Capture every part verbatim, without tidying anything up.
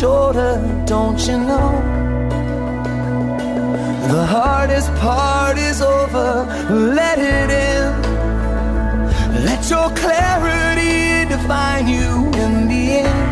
shoulder, don't you know? The hardest part is over, let it in. Let your clarity define you in the end.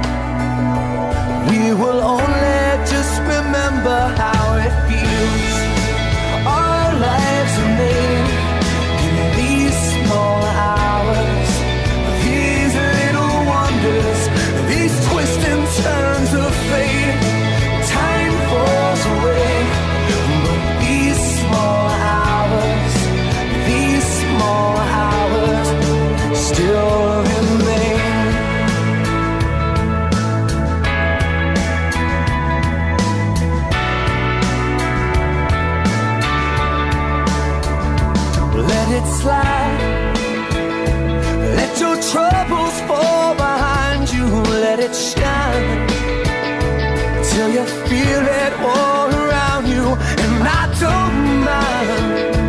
We will only just remember how it feels. Our lives are made in these small hours, these little wonders, these twists and turns of fate. Time falls away, but these small hours, these small hours still remain. Let it slide. Let your troubles fall behind you. Let it shine till you feel it all around you. And I don't mind